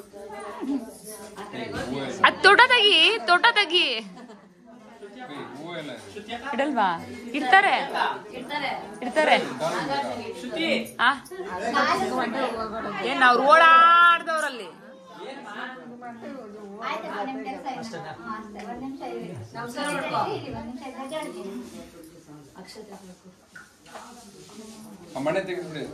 ಅದು ತೋಟ ತೆಗಿ ಇಡಲ್ವಾ? ಇಡ್ತಾರೆ. ಏನ್ ಅವ್ರು ಓಡಾಡ್ದವ್ರಲ್ಲಿ. ಮನೆ ತೆಗೆದ್ಬಿಡಿ.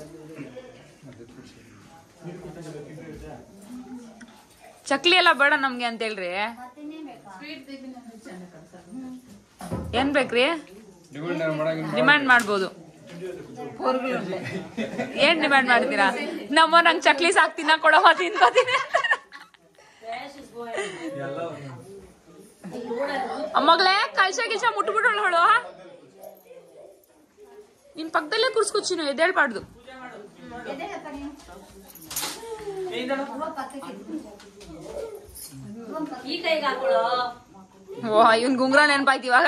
ಚಕ್ಲಿ ಎಲ್ಲ ಬೇಡ ನಮ್ಗೆ ಅಂತ ಹೇಳ್ರಿ. ಏನ್ ಬೇಕ್ರಿ? ಡಿಮ್ಯಾಂಡ್ ಮಾಡ್ಬೋದು. ಏನ್ ಡಿಮ್ಯಾಂಡ್ ಮಾಡ್ತೀರಾ? ನಮ್ಮ ನಂಗೆ ಚಕ್ಲಿ ಸಾಕ್ ತಿನ್ನಕ್ ಕೊಡವ ತಿನ್ಕೋತೀನಿ. ಮಗಳೇ ಕಲ್ಸ ಗಿಲ್ಸ ಮುಟ್ಬಿಟ್ಟಳು ಹೇಳು. ನಿನ್ ಪಕ್ಕದಲ್ಲೇ ಕೂರ್ಸ್ಕೊಚಿನು, ಎದ್ದೇಳ್ಬಾರ್ದು. ಈ ಕೈಗೆ ಹಾಕೊಳ್ಳೋ. ಓ ಇವನ್ ಗುಂಗ್ರ ನೆನಪಾಯ್ತು ಇವಾಗ.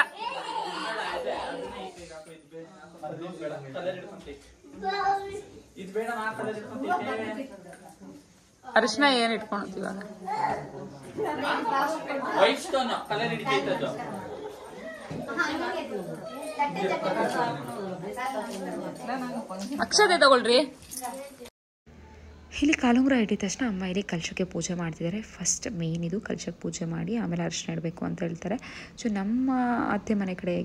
ಅರಿಶಿನ ಏನ್ ಇಟ್ಕೊಳತ್ ಇವಾಗ? ಅಕ್ಷತೆ ತಗೊಳ್ರಿ. ಇಲ್ಲಿ ಕಾಲುಂಗುರ ಇಟ್ಟಿದ ತಕ್ಷಣ ಅಮ್ಮ ಇಲ್ಲಿ ಕಲಶಕ್ಕೆ ಪೂಜೆ ಮಾಡ್ತಿದ್ದಾರೆ. ಫಸ್ಟ್ ಮೇನ್ ಇದು ಕಲಶಕ್ಕೆ ಪೂಜೆ ಮಾಡಿ ಆಮೇಲೆ ಅರಿಶಿನ ಇಡಬೇಕು ಅಂತ ಹೇಳ್ತಾರೆ. ಸೊ ನಮ್ಮ ಅತ್ತೆ ಮನೆ ಕಡೆ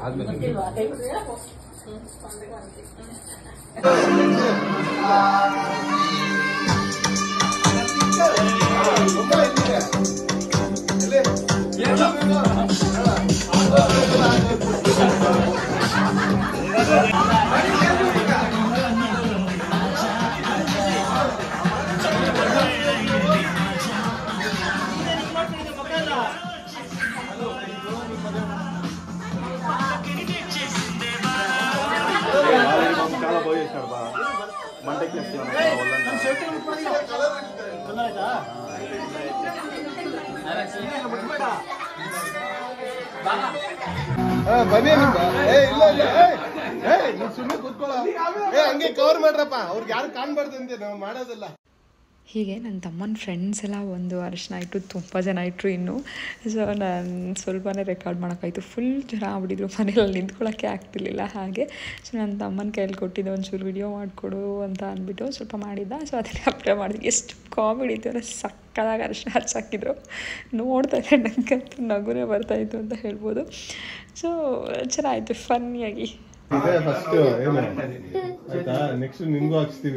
ಬನ್ನಿ ಸುಮ್ಮನೆ ಕೂತ್ಕೊಳ್ಳ ಹಂಗೆ ಕವರ್ ಮಾಡ್ರಪ್ಪ, ಅವ್ರಿಗೆ ಯಾರು ಕಾಣ್ಬಾರ್ದಂತೆ ನಾವು ಮಾಡೋದಿಲ್ಲ. ಹೀಗೆ ನನ್ನ ತಮ್ಮನ ಫ್ರೆಂಡ್ಸ್ ಎಲ್ಲ ಒಂದು ಅರಿಶಿನ ಇಟ್ಟು ತುಂಬ ಜನ ಇಟ್ಟರು ಇನ್ನು. ಸೊ ನಾನು ಸ್ವಲ್ಪನೇ ರೆಕಾರ್ಡ್ ಮಾಡೋಕ್ಕಾಯಿತು. ಫುಲ್ ಜನ ಆಗ್ಬಿಟ್ಟಿದ್ರು, ಮನೇಲಿ ನಿಂತ್ಕೊಳ್ಳೋಕ್ಕೆ ಆಗ್ತಿರ್ಲಿಲ್ಲ. ಹಾಗೆ ಸೊ ನನ್ನ ತಮ್ಮನ ಕೈಯಲ್ಲಿ ಕೊಟ್ಟಿದ್ದೆ, ಒಂಚೂರು ವಿಡಿಯೋ ಮಾಡಿಕೊಡು ಅಂತ ಅಂದ್ಬಿಟ್ಟು ಸ್ವಲ್ಪ ಮಾಡಿದ್ದ. ಸೊ ಅದನ್ನೇ ಅಪ್ಲೈ ಮಾಡಿದ್ವಿ. ಎಷ್ಟು ಕಾಮಿಡಿ ಇತ್ತು ಅಂದರೆ ಸಕ್ಕದಾಗಿ ಅರಿಶಿನ ಹಚ್ಚಾಕಿದ್ರು. ನೋಡ್ತಾ ಇದ್ದೆ ನನಗಂತೂ ನಗುನೇ ಬರ್ತಾಯಿತ್ತು ಅಂತ ಹೇಳ್ಬೋದು. ಸೊ ಚೆನ್ನಾಗಿತ್ತು, ಫನ್ನಿಯಾಗಿ. ಫಸ್ಟ್ ಏನು ಆಯ್ತಾ, ನೆಕ್ಸ್ಟ್ ನಿಮ್ಗೂ ಹಾಕ್ಸ್ತೀವಿ.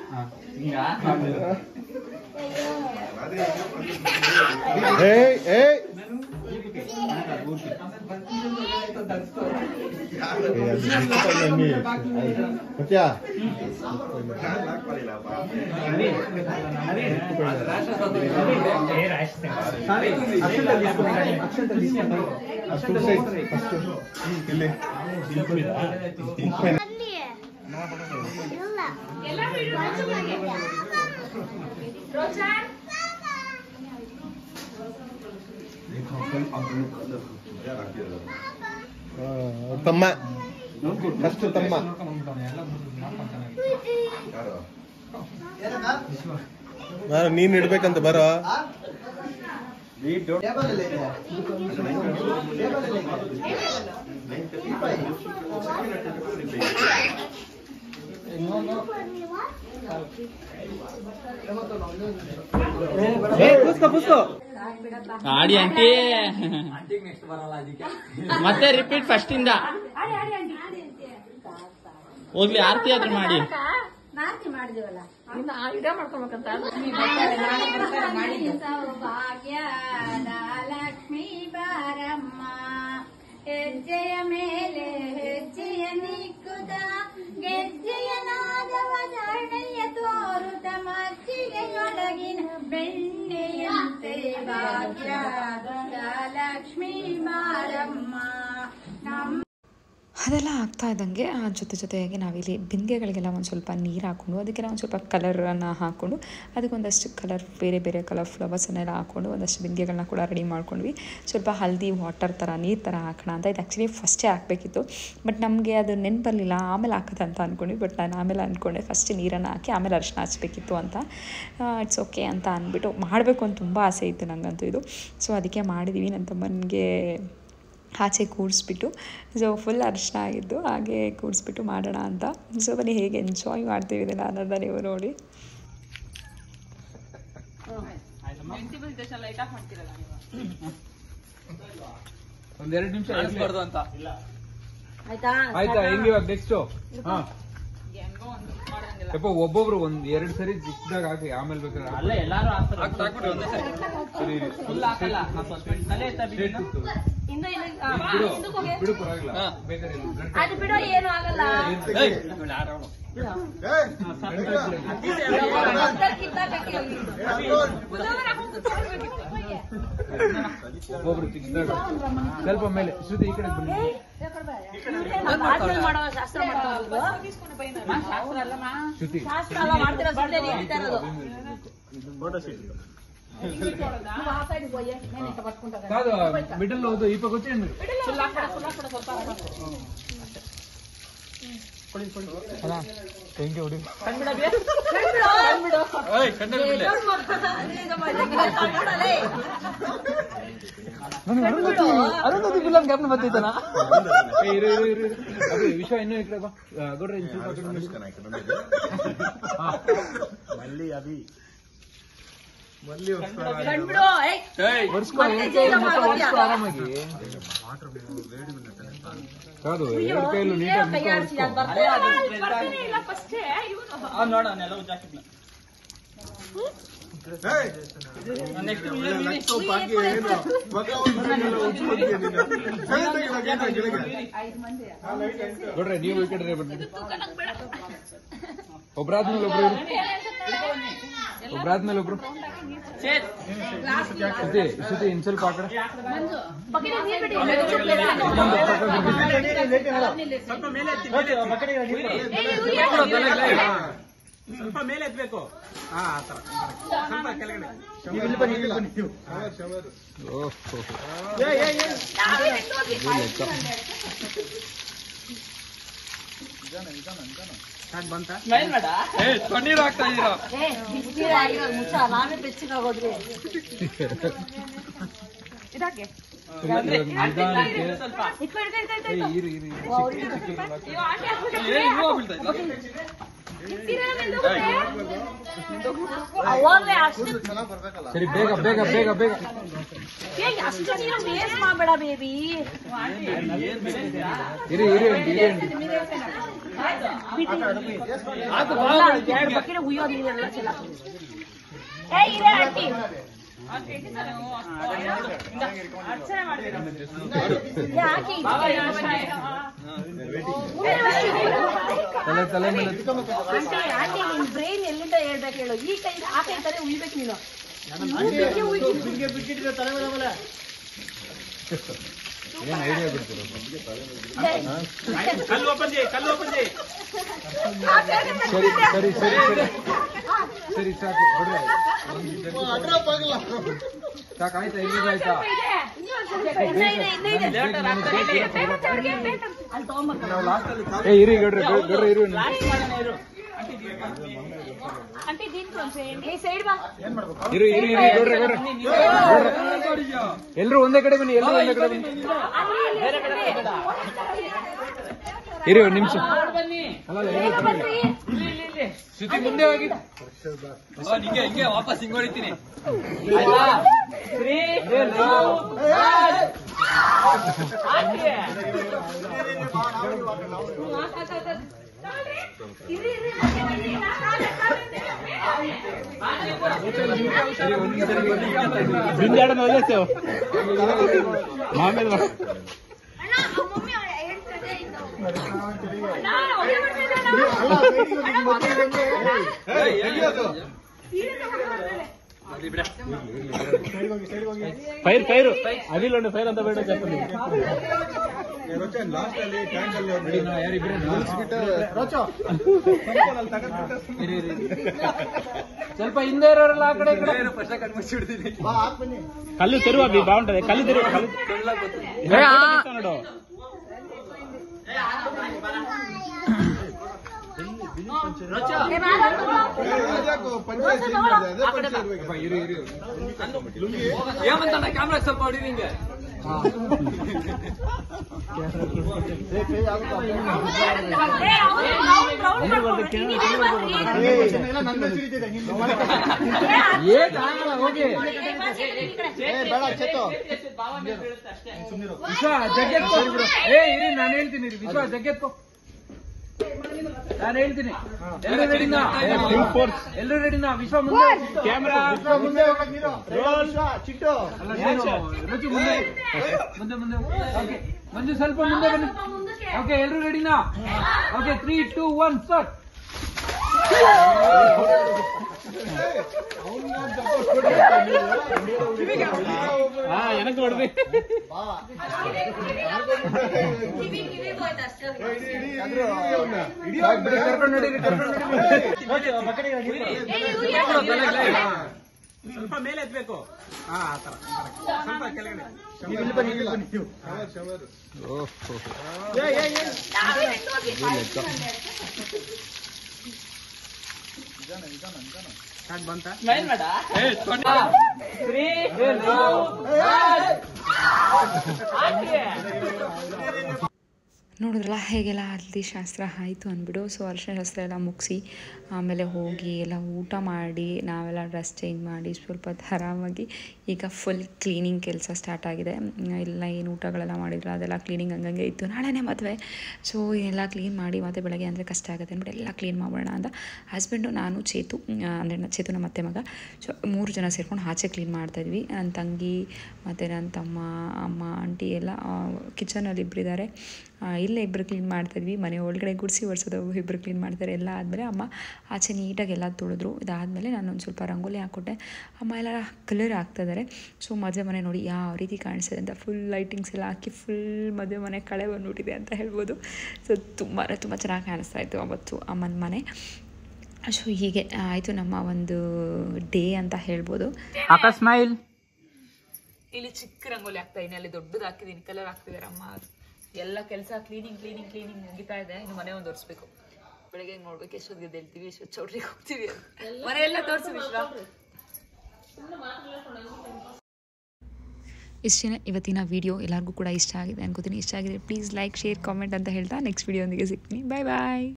ತಮ್ಮ ಫಸ್ಟ್ ತಮ್ಮ ನೀನ್ ಇಡ್ಬೇಕಂತ ಬರೋ. ಆಡಿ ಆಂಟಿ ಮತ್ತೆ ರಿಪೀಟ್ ಫಸ್ಟ್ ಇಂದ ಹೋಗ್ಲಿ, ಆರತಿ ಆದ್ರೂ ಮಾಡಿ. ಮಾಡಿದೀವಲ್ಲ ವಿಡಿಯೋ ಮಾಡ್ಕೊಬೇಕಂತ ಭಾಗ್ಯದ ಲಕ್ಷ್ಮೀ ಬಾರಮ್ಮ, ಹೆಜ್ಜೆಯ ಮೇಲೆ ಹೆಜ್ಜೆಯ ನಿಕ್ಕುದ, ಗೆಜ್ಜೆಯ ನಾದವ ಧರಣೆಯ ತೋರುತ, ಮಜ್ಜಿಗೆಯೊಳಗಿನ ಬೆಣ್ಣೆಯಂತೆ ಭಾಗ್ಯದ ಲಕ್ಷ್ಮೀ ಬಾರಮ್ಮ. ಅದೆಲ್ಲ ಆಗ್ತಾ ಇದ್ದಂಗೆ ಜೊತೆಯಾಗಿ ನಾವಿಲ್ಲಿ ಬಿಂದಿಗೆಗಳಿಗೆಲ್ಲ ಒಂದು ಸ್ವಲ್ಪ ನೀರು ಹಾಕ್ಕೊಂಡು, ಅದಕ್ಕೆಲ್ಲ ಒಂದು ಸ್ವಲ್ಪ ಕಲರನ್ನು ಹಾಕ್ಕೊಂಡು, ಅದಕ್ಕೊಂದಷ್ಟು ಬೇರೆ ಬೇರೆ ಕಲರ್ ಫ್ಲವರ್ಸನ್ನೆಲ್ಲ ಹಾಕ್ಕೊಂಡು ಒಂದಷ್ಟು ಬಿಂದಿಗೆಗಳನ್ನ ಕೂಡ ರೆಡಿ ಮಾಡ್ಕೊಂಡ್ವಿ. ಸ್ವಲ್ಪ ಹಲ್ದಿ ವಾಟರ್ ಥರ ನೀರು ಥರ ಹಾಕೋಣ ಅಂತ. ಇದು ಆ್ಯಕ್ಚುಲಿ ಫಸ್ಟೇ ಹಾಕಬೇಕಿತ್ತು, ಬಟ್ ನಮಗೆ ಅದು ನೆನಪಲ್ಲಿಲ್ಲ, ಆಮೇಲೆ ಹಾಕೋದಂತ ಅಂದ್ಕೊಂಡ್ವಿ. ಬಟ್ ನಾನು ಆಮೇಲೆ ಅಂದ್ಕೊಂಡೆ ಫಸ್ಟ್ ನೀರನ್ನು ಹಾಕಿ ಆಮೇಲೆ ಅರಿಶಿನ ಹಚ್ಚಬೇಕಿತ್ತು ಅಂತ. ಇಟ್ಸ್ ಓಕೆ ಅಂತ ಅಂದ್ಬಿಟ್ಟು ಮಾಡಬೇಕು ಅಂತ ತುಂಬ ಆಸೆ ಇತ್ತು ನನಗಂತೂ ಇದು. ಸೊ ಅದಕ್ಕೆ ಮಾಡಿದ್ದೀವಿ. ನನ್ನ ತಮ್ಮನಿಗೆ ಆಚೆ ಕೂಡಿಸ್ಬಿಟ್ಟು, ಸೊ ಫುಲ್ ಅರಿಶಿನ ಆಗಿದ್ದು, ಹಾಗೆ ಕೂಡಿಸ್ಬಿಟ್ಟು ಮಾಡೋಣ ಅಂತ. ಸೊ ಬನ್ನಿ ಹೇಗೆ ಎಂಜಾಯ್ ಮಾಡ್ತೀವಿ ಇದನ್ನು ಅನ್ನೋದನ್ನ ನೀವು ನೋಡಿ. ಒಂದೆರಡು ನಿಮಿಷ ಇಳಿಸಬಾರ್ದು ಅಂತ ಆಯ್ತಾ? ಹೆಂಗೆ ಇವಾಗ ನೆಕ್ಸ್ಟ್ ಒಬ್ಬೊಬ್ರು ಒಂದ್ 2 ಸರಿ ಚಿಕ್ಕದಾಗ ಹಾಕಿ, ಆಮೇಲೆ ಬೇಕಾದ್ರೆ ಅಲ್ಲ ಎಲ್ಲಾರು ಹಾಕ್ಬಿಟ್ರೆ ಒಂದೇ ಸರಿ ಬಿಡು, ಪರವಾಗಿಲ್ಲ. ಅದು ಬಿಡೋ, ಏನು ಆಗಲ್ಲ. ಒಬ್ಬೊಬ್ರು ಚಿಕ್ಕದಾಗ ಸ್ವಲ್ಪ ಮೇಲೆ. ಶ್ರುತಿ ಈ ಕಡೆ ಬನ್ನಿ. ಶಾಸ್ತ್ರ ಮಾಡ್ತಾರ, ಶ್ರುತಿ ಮಾಡ್ತಿರೋ కాదు మిడిల్ లో ఈ పక్క వచ్చేయండి. ಅರುಂಧತಿ ಫಿಲಂ ಜ್ಞಾಪನ ಬರ್ತಿದ್ದಾನ ವಿಷಯ ಇನ್ನೂ ಈ ಕಡೆ ಬಾ ಗೌಡ್ರೆ ಮಲ್ಲಿ ಅಭಿ ಆರಾಮಾಗಿ ಕಾದು ಎರಡು ಕೈಯಲ್ಲೂ ನೀಟಾಗಿ ಕೈ ಆಡಿಸಿ ಅದು ಬರ್ತದೆ ನೋಡೋಣ ಜಾಕೆಟ್ ನೋಡ್ರಿ ನೀವು ಈ ಕಡೆ ಬನ್ನಿ. ಒಬ್ರಾದ್ಮೇಲೆ ಒಬ್ರು ಶ್ರುತಿ ಇನ್ ಸ್ವಲ್ಪ ಆ ಕಡೆ ಸ್ವಲ್ಪ ಮೇಲೆ ಎತ್ಬೇಕು. ಸ್ವಲ್ಪ ಕೆಳಗಡೆ ಪನ್ನೀರ್ ಆಗ್ತಾ ಇದೀರಾ ಮುಚ್ಚ ನಾವೇ ಬೆಚ್ಚಗಾಗೋದ್ರಿ ಅವಾಗಲೇ ಅಷ್ಟು ಸರಿ ಬೇಗ ಬೇಗ ಬೇಗ ಬೇಗ ಅಷ್ಟು ನೀರು ವೇಸ್ಟ್ ಮಾಡಬೇಡ ಬೇಬಿ ಇರಿ ಇರಿ ಎರಡು ಬಕೆಟ್ ಹುಯ್ಯೋದು ನೀರೆಲ್ಲ ಚೆಲ್ಲ ಏ ಇರೇ ಆಂಟಿ ತಲೆ ಮೇಲೆ ಆಂಟಿ ನಿನ್ ಬ್ರೈನ್ ಎಲ್ಲಿಂದ ಹೇಳ್ಬೇಕು ಹೇಳು ಈ ಕೈ ಆ ಕೈ ತಾರೆ ಉಯ್ಬೇಕು ನೀನು ಏನ್ ಐಡಿಯಾ ಬಿಡ್ತೀರ ಕಲ್ಲು ಓಪನ್ ಮಾಡಿ ಸರಿ ಸರಿ ಸರಿ ಸರಿ ಸಾಕು ಬಿಡ್ರಿ ಸಾಕಾಯ್ತಾ ಈಗ ಆಯ್ತಾ ಏ ಇರಿ ಗಡ್ರಿ ಇರು ಇರಿ ಇರಿ ಇರಿ ಗಡ್ರಿ ಎಲ್ರು ಒಂದೇ ಕಡೆ ಬನ್ನಿ ಇರಿ ಒಂದು ನಿಮಿಷ ಶ್ರುತಿ ಮುಂದೆ ಹೋಗಿ ಹಿಂಗೆ ವಾಪಸ್ ಹಿಂಗ್ ಹೊಡಿತೀನಿ ಬಿಂದಾಡನ ಒಳ್ಳೆಸ್ತೇವೆ ಆಮೇಲೆ ಫೈರ್ ಅದಿಲ್ಲೊಂದು ಫೈರ್ ಅಂತ ಬೇಡ ಸ್ವಲ್ಪ ಹಿಂದೆ ಇರೋರೆಲ್ಲ ಆ ಕಡೆ ಕಲ್ಲು ತೆರುವ ಬಾಗುಂಟದೆ ಕಲ್ಲು ತೆರುವ ನೋಡು ఏమంత కెమెరా ಸ್ವಲ್ಪ ಹೊಡಿ ನಿಂಗೆ ವಿಶ್ವ ಜಗ್ಗೆತ್ಕೋ ಏ ಇರಿ ನಾನು ಹೇಳ್ತೀನಿ ವಿಶ್ವ ಜಗ್ಗೆತ್ಕೋ ನಾನು ಹೇಳ್ತೀನಿ ಎಲ್ಲರೂ ರೆಡಿನಾ ಎಲ್ಲರೂ ರೆಡಿನಾ ವಿಶ್ವ ಮುಂದೆ ಕ್ಯಾಮ್ರಾ ಮುಂದೆ ಚಿಟ್ಟು ರುಚಿ ಮುಂದೆ ಮುಂದೆ ಮುಂದೆ ಓಕೆ ಮಂಜು ಸ್ವಲ್ಪ ಮುಂದೆ ಬನ್ನಿ ಓಕೆ ಎಲ್ಲರೂ ರೆಡಿನಾ ಓಕೆ 3 2 1 ಸ್ಟಾರ್ಟ್ எனக்கு வருது ಸ್ವಲ್ಪ ಮೇಲೆ ಎತ್ಬೇಕು ಸ್ವಲ್ಪ ಕೆಳಗಡೆ ನೋಡಿದ್ರಲ್ಲ ಹೇಗೆಲ್ಲ ಹಳದಿ ಶಾಸ್ತ್ರ ಆಯಿತು ಅಂದ್ಬಿಡು. ಸೊ ಅರಿಶಿನ ಶಾಸ್ತ್ರ ಎಲ್ಲ ಮುಗಿಸಿ ಆಮೇಲೆ ಹೋಗಿ ಎಲ್ಲ ಊಟ ಮಾಡಿ ನಾವೆಲ್ಲ ಡ್ರೆಸ್ ಚೇಂಜ್ ಮಾಡಿ ಸ್ವಲ್ಪ ಹೊತ್ತು ಆರಾಮಾಗಿ ಈಗ ಫುಲ್ ಕ್ಲೀನಿಂಗ್ ಕೆಲಸ ಸ್ಟಾರ್ಟ್ ಆಗಿದೆ. ಎಲ್ಲ ಏನು ಊಟಗಳೆಲ್ಲ ಮಾಡಿದ್ರು ಅದೆಲ್ಲ ಕ್ಲೀನಿಂಗ್ ಹಂಗಂಗೆ ಇತ್ತು. ನಾಳೆನೇ ಮದುವೆ, ಸೊ ಎಲ್ಲ ಕ್ಲೀನ್ ಮಾಡಿ ಮತ್ತು ಬೆಳಗ್ಗೆ ಅಂದರೆ ಕಷ್ಟ ಆಗುತ್ತೆ ಅಂದ್ಬಿಟ್ಟು ಎಲ್ಲ ಕ್ಲೀನ್ ಮಾಡೋಣ ಅಂತ ಹಸ್ಬೆಂಡು, ನಾನು, ಚೇತು ಅಂದರೆ ಚೇತು ನಮ್ಮ ಅತ್ತೆ ಮಗ, ಸೊ 3 ಜನ ಸೇರ್ಕೊಂಡು ಆಚೆ ಕ್ಲೀನ್ ಮಾಡ್ತಾಯಿದ್ವಿ. ನನ್ನ ತಂಗಿ ಮತ್ತು ನನ್ನ ತಮ್ಮ, ಅಮ್ಮ, ಆಂಟಿ ಎಲ್ಲ ಕಿಚನಲ್ಲಿ ಇಬ್ಬರಿದ್ದಾರೆ. ಇಲ್ಲೇ ಇಬ್ಬರು ಕ್ಲೀನ್ ಮಾಡ್ತಾಯಿದ್ವಿ. ಮನೆ ಒಳಗಡೆ ಗುಡಿಸಿ ಒರೆಸೋದು ಇಬ್ಬರು ಕ್ಲೀನ್ ಮಾಡ್ತಾರೆ. ಎಲ್ಲ ಆದಮೇಲೆ ಅಮ್ಮ ಆಚೆ ನೀಟಾಗಿ ಎಲ್ಲ ತೊಳೆದ್ರು. ಇದಾದಮೇಲೆ ನಾನು ಒಂದು ಸ್ವಲ್ಪ ರಂಗೋಲಿ ಹಾಕ್ಕೊಟ್ಟೆ. ಅಮ್ಮ ಎಲ್ಲ ಕಲರ್ ಹಾಕ್ತಾಯಿದ್ದಾರೆ. ಸೊ ಮದುವೆ ಮನೆ ನೋಡಿ ಯಾವ ರೀತಿ ಕಾಣಿಸ್ತದೆ ಅಂತ ಫುಲ್ ಲೈಟಿಂಗ್ಸ್ ಎಲ್ಲ ಹಾಕಿ ಫುಲ್ ಮದುವೆ ಮನೆ ಕಳೆ ಬಂದ್ಬಿಟ್ಟಿದೆ ಅಂತ ಹೇಳ್ಬೋದು. ಸೊ ತುಂಬ ಚೆನ್ನಾಗಿ ಕಾಣಿಸ್ತಾ ಇತ್ತು ಅವತ್ತು ಅಮ್ಮನ ಮನೆ. ಸೊ ಹೀಗೆ ಆಯಿತು ನಮ್ಮ ಒಂದು ಡೇ ಅಂತ ಹೇಳ್ಬೋದು. ಸ್ಮೈಲ್. ಇಲ್ಲಿ ಚಿಕ್ಕ ರಂಗೋಲಿ ಹಾಕ್ತಾ ಇದ್ದೀನಿ, ಅಲ್ಲಿ ದೊಡ್ಡದು ಹಾಕಿದ್ದೀನಿ, ಕಲರ್ ಹಾಕ್ತಿದ್ದಾರೆ ಅಮ್ಮ. ಎಲ್ಲ ಕೆಲಸ ಕ್ಲೀನಿಂಗ್ ಮುಗಿತಾ ಇದೆ. ಇನ್ನು ಮನೆ ಒಂದು ಒರೆಸ್ಬೇಕು. ಬೆಳಗ್ಗೆ ನೋಡ್ಬೇಕು ಎಷ್ಟೊತ್ತಿಗೆ ಎದ್ದೇಳ್ತೀವಿ, ಎಷ್ಟೊತ್ತು ಚೌಟ್ರಿಗೆ ಹೋಗ್ತೀವಿ, ಮನೆಯೆಲ್ಲ ತೋರಿಸಿ ವಿಶ್ವ. ಇಷ್ಟೇ ಇವತ್ತಿನ ವಿಡಿಯೋ. ಎಲ್ಲರಿಗೂ ಕೂಡ ಇಷ್ಟ ಆಗಿದೆ ಅನ್ಕೋತೀನಿ. ಇಷ್ಟ ಆಗಿದೆ ಪ್ಲೀಸ್ ಲೈಕ್, ಶೇರ್, ಕಾಮೆಂಟ್ ಅಂತ ಹೇಳ್ತಾ ನೆಕ್ಸ್ಟ್ ವಿಡಿಯೋ ಒಂದಿಗೆ ಸಿಗ್ತೀನಿ. ಬಾಯ್ ಬಾಯ್.